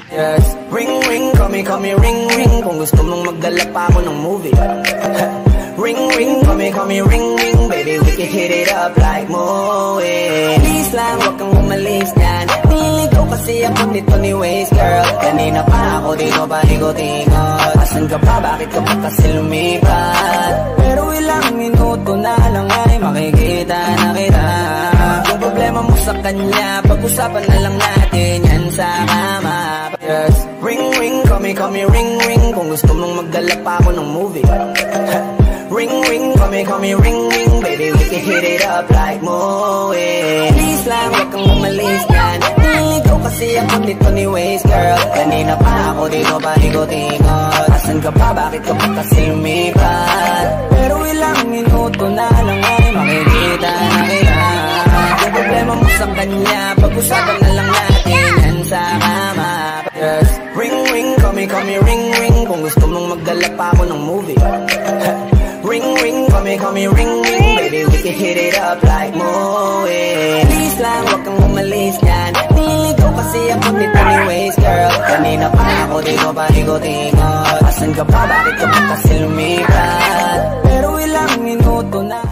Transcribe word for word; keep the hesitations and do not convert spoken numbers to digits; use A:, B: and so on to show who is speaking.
A: Yes, ring ring, call me, call me, ring ring. Kung gusto mong magdala pa ako ng movie. Ring ring, call me, call me, ring ring. Baby, we can hit it up like Moe. Please lang, wag kang umalis yan. Nililigaw kasi ako nito ni Waze, girl. Kanina pa ako dito pa ikot-ikot. Asan ka pa, bakit ka pa kasi lumipat? Pero ilang minuto na lang ay makikita na kita. Yung problema mo sa kanya, pag-usapan na lang natin yan sa kama. Yes, ring ring, call me, call me, ring ring. Kung gusto mong magdala pa ako ng movie. Ring ring, call me, call me, ring ring. Baby, we can hit it up like Moe. Please lang, wag kang umalis yan. Nililigaw kasi ako nito ni Waze, girl. Kanina pa ako dito pa ikot-ikot. Asan ka pa, bakit ka pa kasi lumipat? Pero ilang minuto na lang ay makikita na kita. Yung problema mo sa kanya, pag-usapan na lang natin yan sa kama. Yes, ring ring, call me, call me, ring ring. Kung gusto mong magdala pa ako ng movie. Ring ring, call me, call me, ring ring. Baby, we can hit it up like Moe. Please lang, wag kang umalis yan. Nililigaw kasi ako nito ni Waze, girl. Kanina pa ako dito pa ikot-ikot. Asan ka pa, bakit ka pa kasi lumipat? Pero ilang minuto na